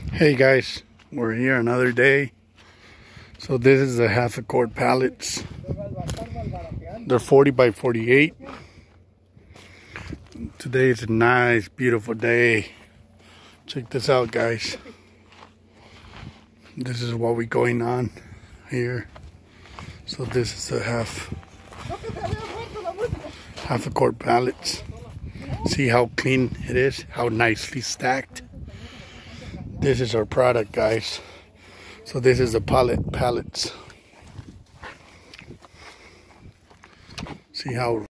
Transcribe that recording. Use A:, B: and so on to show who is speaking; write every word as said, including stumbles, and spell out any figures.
A: Hey guys, we're here another day. So this is a half a quart pallets. They're forty by forty-eight. Today is a nice, beautiful day. Check this out, guys. This is what we're going on here. So this is a half half a quart pallets. See how clean it is, how nicely stacked. This is our product, guys. So this is the pallet pallets. See how